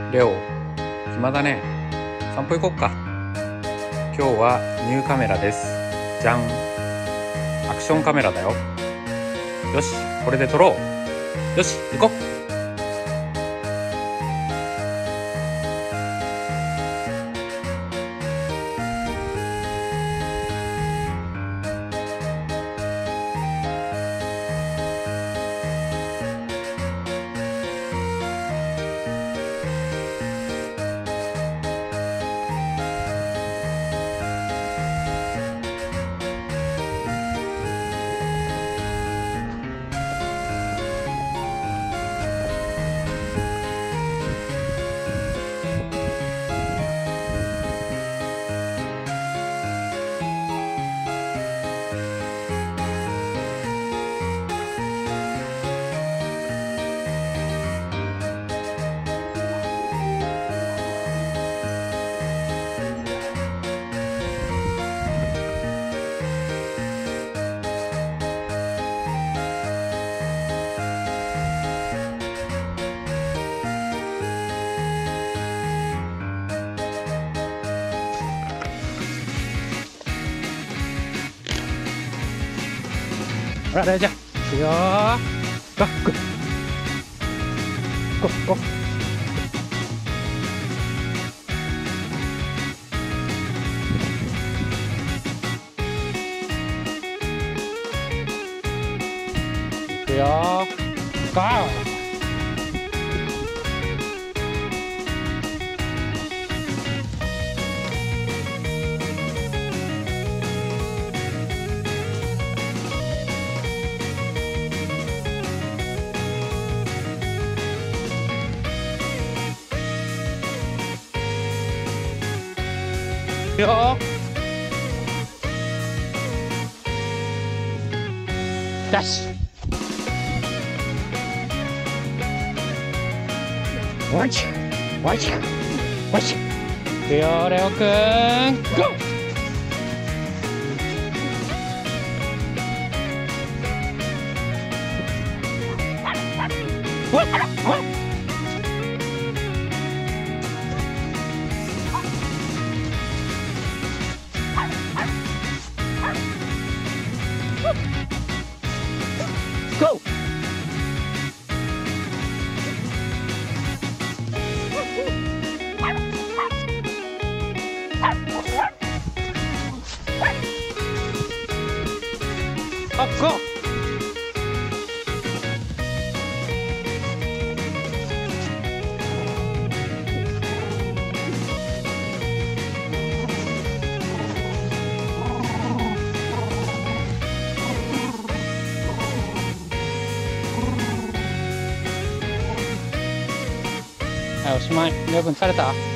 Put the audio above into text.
レオ、暇だね。散歩行こっか。今日はニューカメラです。じゃん。アクションカメラだよ。よし、これで撮ろう。よし、行こっ。ほら、大ちゃん、行くよー。ゴーゴーゴーゴー。行くよー。ゴー。よダッシュワンチワンチワンチ。いくよレオくん、ゴー。Go! Up, go!はい、おしまい。レオくん疲れた？